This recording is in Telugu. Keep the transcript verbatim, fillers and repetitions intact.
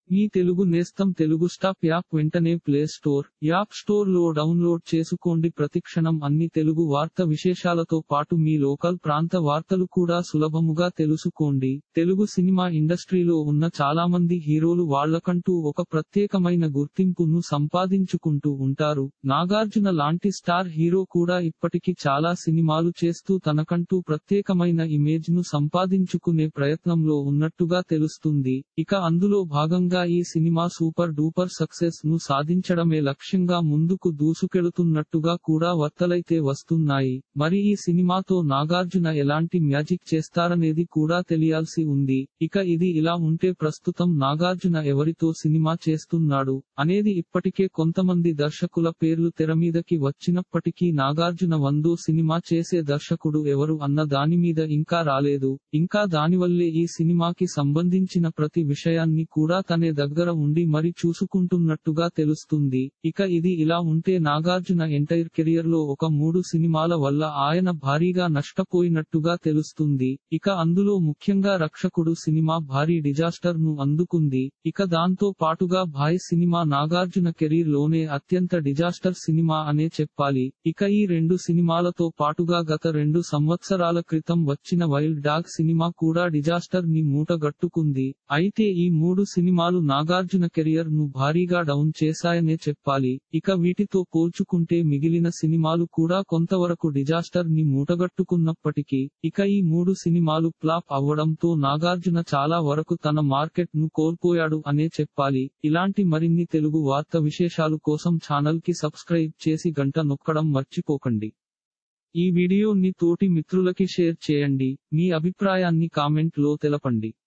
మీ తెలుగు నేస్తం తెలుగు స్టాప్ యాప్ వెంటనే ప్లే స్టోర్, యాప్ స్టోర్ లో డౌన్లోడ్ చేసుకోండి. ప్రతిక్షణం అన్ని తెలుగు వార్త విశేషాలతో పాటు మీ లోకల్ ప్రాంత వార్తలు కూడా సులభముగా తెలుసుకోండి. తెలుగు సినిమా ఇండస్ట్రీలో ఉన్న చాలామంది హీరోలు వాళ్ళకంటూ ఒక ప్రత్యేకమైన గుర్తింపును సంపాదించుకుంటూ ఉంటారు. నాగార్జున లాంటి స్టార్ హీరో కూడా ఇప్పటికి చాలా సినిమాలు చేస్తూ తనకంటూ ప్రత్యేకమైన ఇమేజ్ ను సంపాదించుకునే ప్రయత్నంలో ఉన్నట్టుగా తెలుస్తుంది. ఇక అందులో భాగంగా ఈ సినిమా సూపర్ డూపర్ సక్సెస్ ను సాధించడమే లక్ష్యంగా ముందుకు దూసుకెళుతున్నట్టుగా కూడా వార్తలైతే వస్తున్నాయి. మరి ఈ సినిమాతో నాగార్జున ఎలాంటి మ్యాజిక్ చేస్తారనేది కూడా తెలియాల్సి ఉంది. ఇక ఇది ఇలా ఉంటే ప్రస్తుతం నాగార్జున ఎవరితో సినిమా చేస్తున్నాడు అనేది ఇప్పటికే కొంతమంది దర్శకుల పేర్లు తెరమీదకి వచ్చినప్పటికీ నాగార్జున వందో సినిమా చేసే దర్శకుడు ఎవరు అన్న దాని మీద ఇంకా రాలేదు. ఇంకా దానివల్లే ఈ సినిమాకి సంబంధించిన ప్రతి విషయాన్ని కూడా తనే దగ్గర ఉండి మరి చూసుకుంటున్నట్టుగా తెలుస్తుంది. ఇక ఇది ఇలా ఉంటే నాగార్జున ఎంటైర్ కెరియర్ లో ఒక మూడు సినిమాల వల్ల ఆయన భారీగా నష్టపోయినట్టుగా తెలుస్తుంది. ఇక అందులో ముఖ్యంగా రక్షకుడు సినిమా భారీ డిజాస్టర్ ను అందుకుంది. ఇక దాంతో పాటుగా భాయ్ సినిమా నాగార్జున కెరీర్ లోనే అత్యంత డిజాస్టర్ సినిమా అనే చెప్పాలి. ఇక ఈ రెండు సినిమాలతో పాటుగా గత రెండు సంవత్సరాల క్రితం వచ్చిన వైల్డ్ డాగ్ సినిమా కూడా డిజాస్టర్ ని మూటగట్టుకుంది. అయితే ఈ మూడు సినిమాలు నాగార్జున కెరియర్ ను భారీగా డౌన్ చేశాయనే చెప్పాలి. ఇక వీటితో పోల్చుకుంటే మిగిలిన సినిమాలు కూడా కొంతవరకు డిజాస్టర్ ని మూటగట్టుకున్నప్పటికీ ఇక ఈ మూడు సినిమాలు ఫ్లాప్ అవ్వడంతో నాగార్జున చాలా వరకు తన మార్కెట్ ను కోల్పోయాడు అనే చెప్పాలి. ఇలాంటి మరిన్ని తెలుగు వార్త విశేషాలు కోసం ఛానల్ కి సబ్స్క్రైబ్ చేసి గంట నొక్కడం మర్చిపోకండి. ఈ వీడియోని తోటి మిత్రులకి షేర్ చేయండి. మీ అభిప్రాయాన్ని కామెంట్ లో తెలపండి.